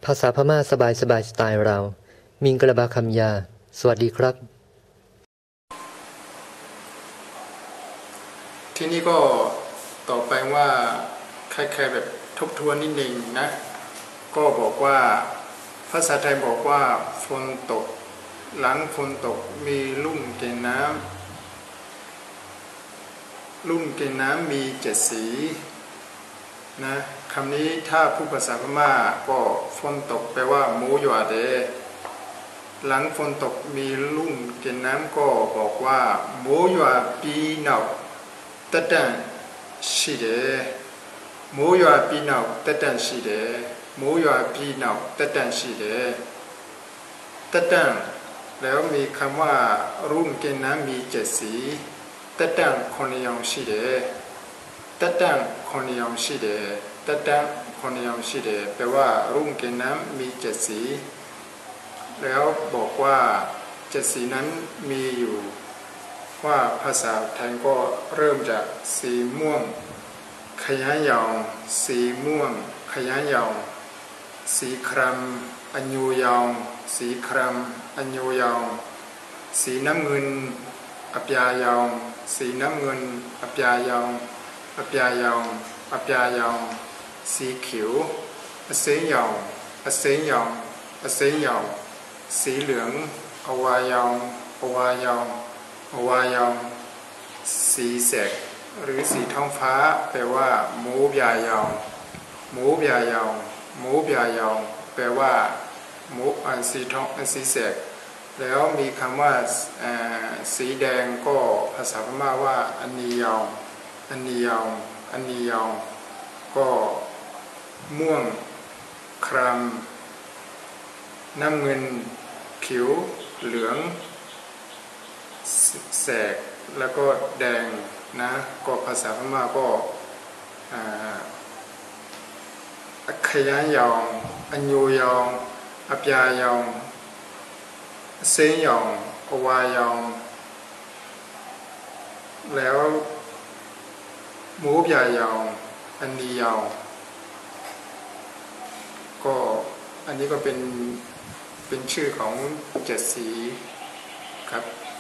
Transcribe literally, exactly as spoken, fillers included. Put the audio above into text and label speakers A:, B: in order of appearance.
A: ภาษาพม่าสบายสบายสไตล์เรามิงกระบาคำยาสวัสดีครับ
B: ที่นี่ก็ต่อไปว่าใครๆแบบทบทวนนิดนึงนะก็บอกว่าภาษาไทยบอกว่าฝนตกหลังฝนตกมีลุ่มเกน้ำลุ่มเกน้ำมีเจ็ดสีนะคำนี้ถ้าผู้ภาษาพม่าก็ฝนตกแปลว่าหมูหยอเดหลังฝนตกมีลุ่มเกน้ำก็บอกว่าหมูหยอปีนอกตะดันရှိတယ်မိုးရွာပြီးနောက်တက်တန့်ရှိတယ်မိုးရွာပြီးနောက်တက်တန့်ရှိတယ်တက်တန့်แล้วมีคำว่ารุ่มเกน้ำมีเจ็ดสีတက်တန့်คนยองရှိတယ်တက်တန့်คนยองရှိတယ်တက်တန့်คนยองရှိတယ်แปลว่ารุ่มเกน้ำมีเจ็ดสีแล้วบอกว่าเจ็ดสีนั้นมีอยู่ว่าภาษาไทยก็เริ่มจากสีม่วงขยายาวสีม่วงขยายาวสีครามอัญญูยาวสีครามอัญญูยาวสีน้ำเงินอัปยายาวสีน้ำเงินอัปยายาวอัปยายาวอัปยายาวสีเขียวอเสยยาวอเสยยาวอเสยยาวสีเหลืองอวายาวอวายาวอวายาวสีแสกหรือสีท้องฟ้าแปลว่าหมูบยายาวหมูบยายาวหมูบยายาวแปลว่าหมูอันสีท้องอันสีแสกแล้วมีคำว่าสีแดงก็ภาษาพม่าว่าอันนียาวอันนียาวอันนียาวก็ม่วงครามน้ำเงินเขียวเหลืองแสกแล้วก็แดงนะก็ภาษาพม่าก็ขยายยองอัญญูยองอัปยายองเซยยองอวายองแล้วหมูบยายองอันนียองก็อันนี้ก็เป็นเป็นชื่อของเจ็ดสีครับ